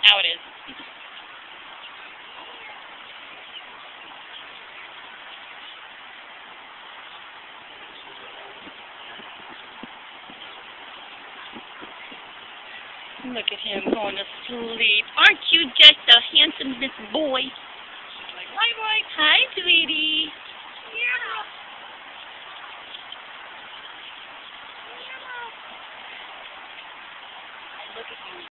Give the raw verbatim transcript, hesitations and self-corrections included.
Now it is. Look at him going to sleep. Aren't you just a handsome little boy? Hi, boy. Hi, sweetie.